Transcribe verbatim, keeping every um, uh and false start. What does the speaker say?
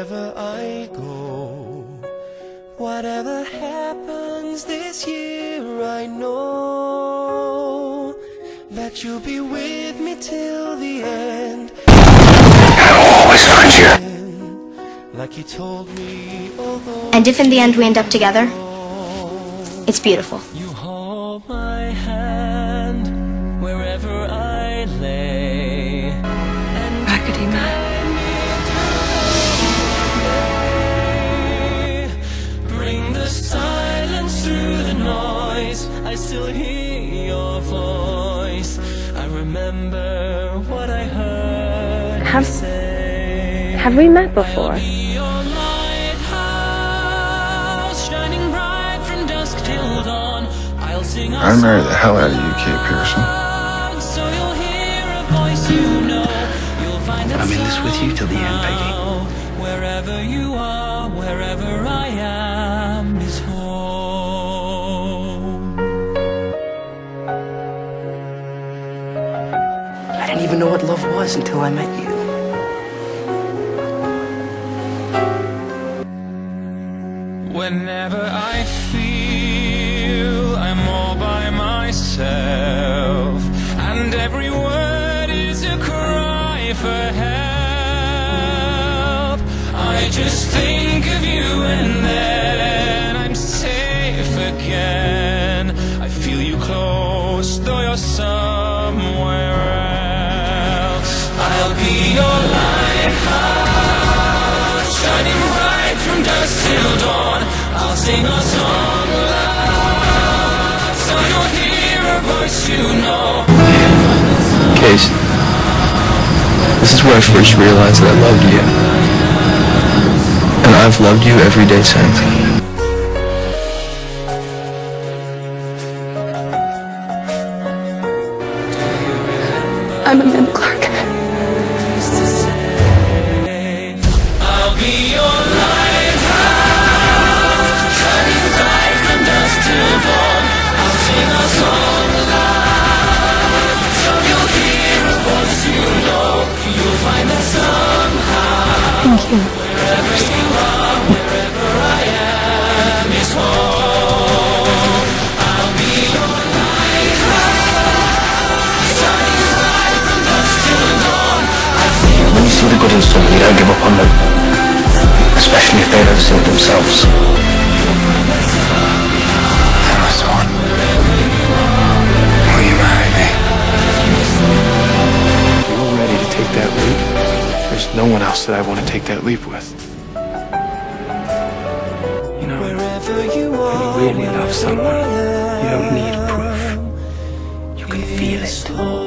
Wherever I go, whatever happens this year, I know that you'll be with me till the end. I'll always find you. Like you told me, although and if in the end we end up together, it's beautiful. You hold my hand wherever I lay. Raggedy Man. Bring the silence through the noise. I still hear your voice. I remember what I heard Have, you say. have we met before? I'll be your lighthouse, shining bright from dusk till dawn. I'll sing a I'd marry the hell out of you, Kate Pearson. so you'll hear a voice you know. You'll find I'm in this with you till the end, Peggy. wherever you are, wherever I am is home. I didn't even know what love was until I met you. Whenever I feel I'm all by myself, and every word is a cry for help, I just think of you and then I'm safe again. I feel you close, though you're somewhere else. I'll be your lighthouse, shining bright from dusk till dawn. I'll sing a song loud, so you'll hear a voice you know. Case, this is where I first realized that I loved you. And I've loved you every day since. I'm a man, Clarke. I'll be your lighthouse, shining bright from dusk till dawn. I'll sing a song loud, so you'll hear a voice you know. You'll find that somehow. Thank you. Wherever you are, wherever I am is home. I'll be your lighthouse, shining bright from dusk till dawn. When you see the good in someone, you don't give up on them. Especially if they don't see it themselves. Hello, Swan. Will you marry me? You're ready to take that leap. There's no one else that I want to take that leap with. You know, Wherever you when are, you really love someone, wherever I you don't need am proof. You can feel it. is home.